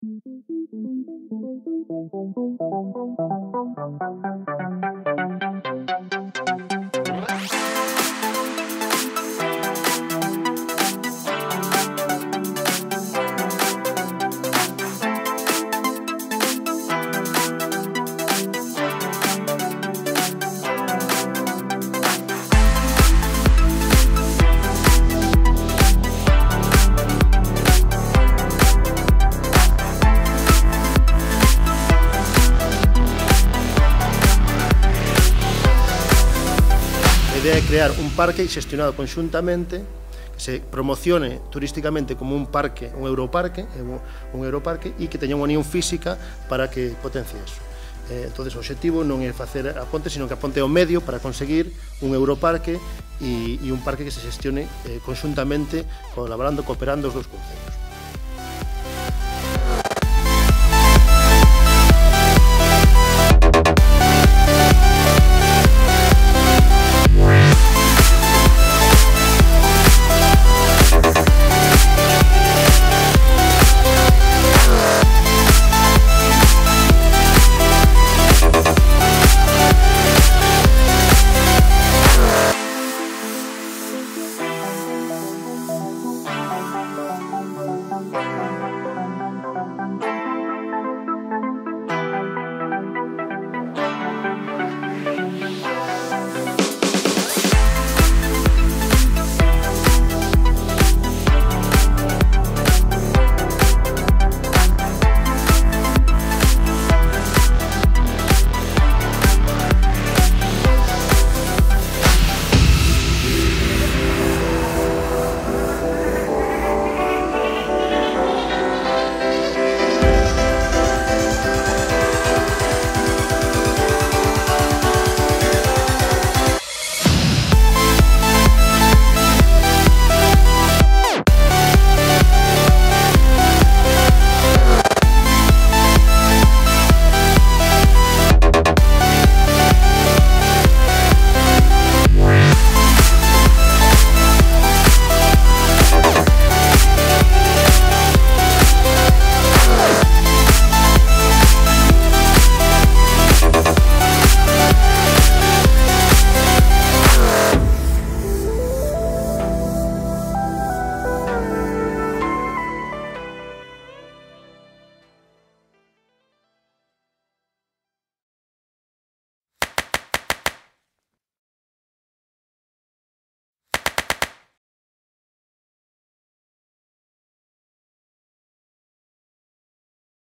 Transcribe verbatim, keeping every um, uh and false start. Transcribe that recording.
A idea é crear un parque xestionado conxuntamente, que se promocione turísticamente como un parque, un europarque, un europarque e que teña unha unión física para que potencie eso. Eh, entonces, o objetivo non é facer a ponte, sino que a ponte é o medio para conseguir un europarque e, e un parque que se xestione eh, conxuntamente, colaborando, cooperando os dous concellos.